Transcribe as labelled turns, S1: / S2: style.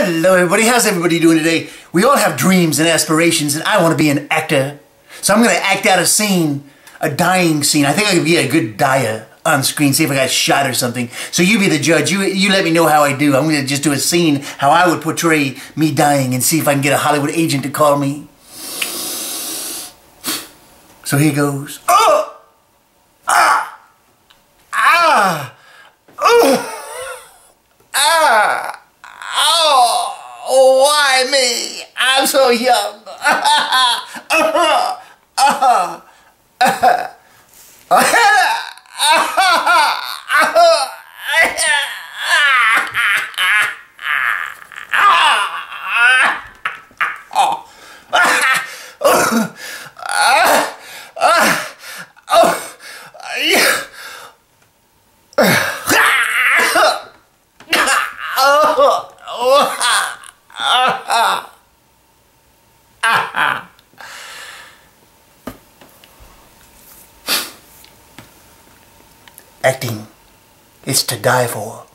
S1: Hello everybody, how's everybody doing today? We all have dreams and aspirations and I want to be an actor. So I'm going to act out a scene, a dying scene. I think I could be a good dyer on screen, see if I got shot or something. So you be the judge, you let me know how I do. I'm going to just do a scene, how I would portray me dying and see if I can get a Hollywood agent to call me. So here goes. Oh! Ah! Ah! Oh! Ah! Oh, why me? I'm so young. Acting is to die for.